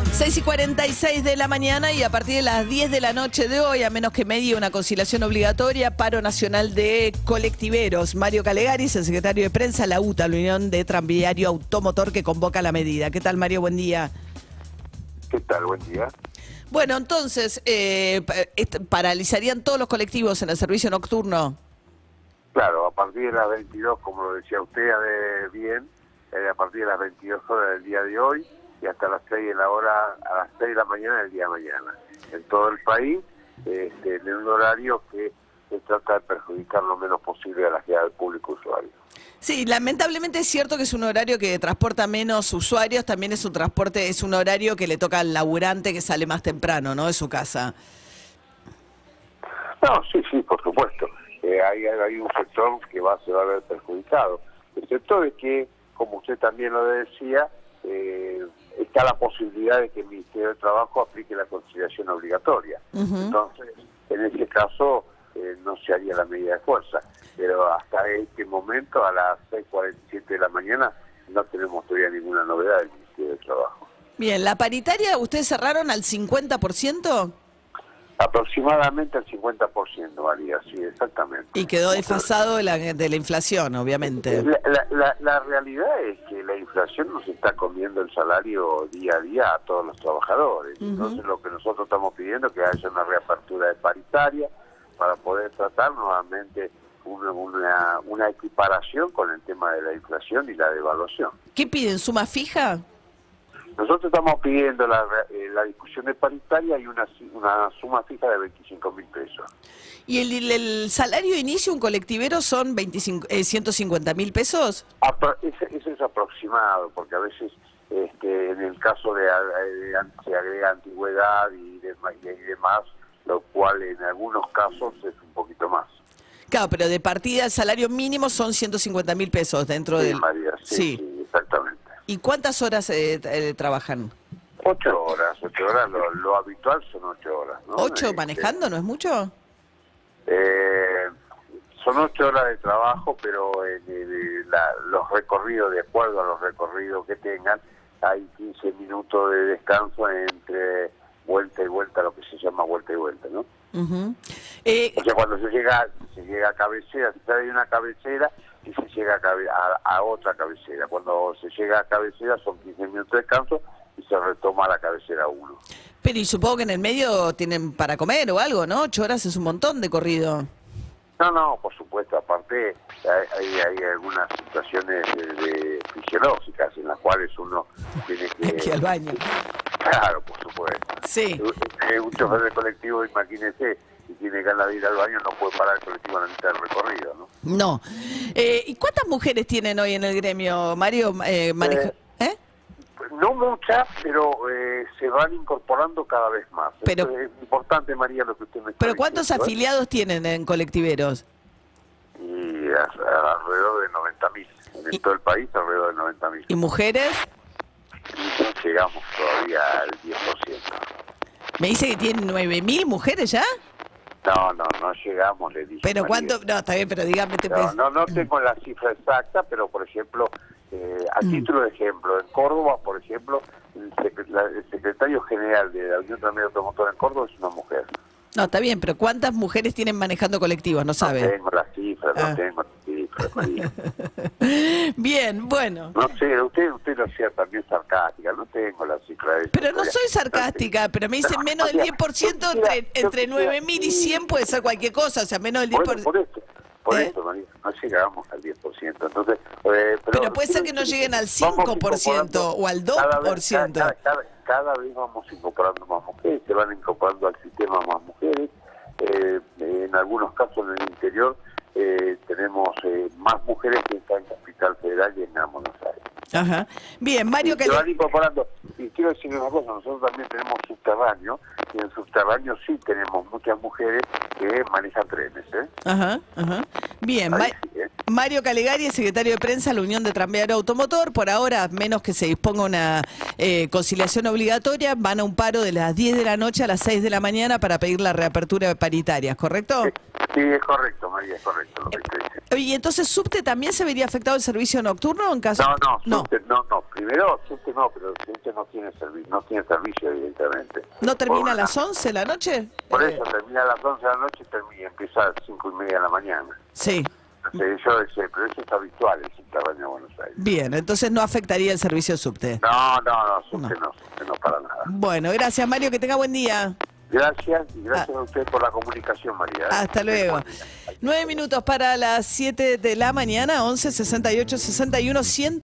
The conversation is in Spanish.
6:46 de la mañana y a partir de las 10 de la noche de hoy, a menos que medie una conciliación obligatoria, paro nacional de colectiveros. Mario Calegaris, el secretario de prensa, la UTA, la Unión de Tranviario Automotor, que convoca la medida. ¿Qué tal, Mario? Buen día. ¿Qué tal? Buen día. Bueno, entonces, ¿paralizarían todos los colectivos en el servicio nocturno? Claro, a partir de las 22, como lo decía usted bien, a partir de las 22 horas del día de hoy y hasta las 6 de la hora, a las 6 de la mañana del día de mañana. En todo el país, en un horario que se trata de perjudicar lo menos posible a la generalidad del público usuario. Sí, lamentablemente es cierto que es un horario que transporta menos usuarios, también es un horario que le toca al laburante que sale más temprano, ¿no?, de su casa. No, sí, por supuesto. Hay un sector que se va a ver perjudicado. El sector es que, como usted también lo decía, está la posibilidad de que el Ministerio de Trabajo aplique la conciliación obligatoria. Entonces, en ese caso, no se haría la medida de fuerza. Pero hasta este momento, a las 6:47 de la mañana, no tenemos todavía ninguna novedad del Ministerio de Trabajo. Bien, ¿la paritaria ustedes cerraron al 50%? Aproximadamente al 50%, María, sí, exactamente. Y quedó desfasado de la inflación, obviamente. La realidad es que la inflación nos está comiendo el salario día a día a todos los trabajadores. Entonces lo que nosotros estamos pidiendo es que haya una reapertura de paritaria para poder tratar nuevamente una equiparación con el tema de la inflación y la devaluación. ¿Qué piden? ¿Suma fija? Nosotros estamos pidiendo la discusión de paritaria y una suma fija de 25.000 pesos. ¿Y el salario de inicio un colectivero son 150.000 pesos? Eso es aproximado, porque a veces en el caso se agrega antigüedad y demás, lo cual en algunos casos es un poquito más. Claro, pero de partida el salario mínimo son 150.000 pesos dentro del... María, sí, exactamente. ¿Y cuántas horas trabajan? 8 horas. Lo habitual son 8 horas, ¿no? ¿8 manejando? ¿No es mucho? Son 8 horas de trabajo, pero los recorridos, de acuerdo a los recorridos que tengan, hay 15 minutos de descanso entre vuelta y vuelta, lo que se llama vuelta y vuelta, ¿no? O sea, cuando se llega a cabecera, se sale de una cabecera y se llega a otra cabecera. Cuando se llega a cabecera son 15 minutos de descanso y se retoma la cabecera 1. Pero y supongo que en el medio tienen para comer o algo, ¿no? 8 horas es un montón de corrido. No, por supuesto. Aparte hay algunas situaciones fisiológicas en las cuales uno tiene que... Aquí al baño. Claro, por supuesto. Sí. Un chofer de colectivo, imagínese, si tiene ganas de ir al baño, no puede parar el colectivo a la mitad del recorrido, ¿no? No. ¿Y cuántas mujeres tienen hoy en el gremio, Mario? No muchas, pero se van incorporando cada vez más. Pero, esto es importante, María, lo que usted me está ¿pero cuántos diciendo, afiliados tienen en colectiveros? Y alrededor de 90.000. En todo el país, alrededor de 90.000. ¿Y mujeres? Y no llegamos todavía al 10%. Me dice que tienen 9.000 mujeres ya. No llegamos, le dije. ¿Pero María. cuánto? No, está bien, pero dígame. No tengo la cifra exacta, pero por ejemplo, a título de ejemplo, en Córdoba, por ejemplo, el secretario general de la Unión Tranviario Automotor en Córdoba es una mujer. No, está bien, pero ¿cuántas mujeres tienen manejando colectivos? No sabe. No tengo la cifra, no tengo la cifra, María. Bien, bueno. No sé, usted lo hacía también sarcástica, no tengo la cifra de eso. Pero no soy sarcástica, pero me dicen menos del 10%, entre 9.000 y 100 puede ser cualquier cosa, o sea, menos del 10%. Por esto, María, no llegamos al 10%. Entonces, pero puede ser que no lleguen al 5% o al 2%. Cada vez vamos incorporando más mujeres, se van incorporando al sistema más mujeres. En algunos casos en el interior tenemos más mujeres que están en Capital Federal y en Buenos Aires. Ajá. Bien, Mario, se van incorporando. Y quiero decir una cosa, nosotros también tenemos subterráneo, y en subterráneo sí tenemos muchas mujeres que manejan trenes. Ajá. Bien, Mario Calegari, secretario de prensa de la Unión de Tranviario Automotor. Por ahora, a menos que se disponga una conciliación obligatoria, van a un paro de las 10 de la noche a las 6 de la mañana para pedir la reapertura de paritarias, ¿correcto? Sí, es correcto, María, es correcto lo que usted dice. ¿Y entonces subte también se vería afectado el servicio nocturno en caso? No. Primero, subte no, pero el subte no tiene servicio directamente. ¿No termina a las 11 de la noche? Por eso, termina a las 11 de la noche y empieza a las 5:30 de la mañana. Sí. Pero eso es habitual en Subterráneo de Buenos Aires. Bien, entonces no afectaría el servicio subte. Subte no para nada. Bueno, gracias Mario, que tenga buen día. Gracias, y gracias a usted por la comunicación, María. Hasta luego. 9 minutos para las 7 de la mañana, 11 68 61 100.